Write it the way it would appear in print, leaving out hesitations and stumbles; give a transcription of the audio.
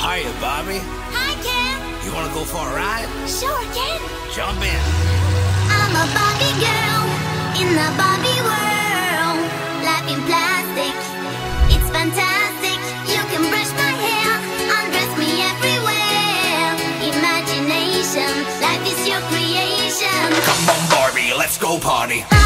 Hiya, Barbie. Hi, Ken. You wanna go for a ride? Sure, Ken. Jump in. I'm a Barbie girl in the Barbie world. Life in plastic, it's fantastic. You can brush my hair, undress me everywhere. Imagination, life is your creation. Come on, Barbie, let's go party.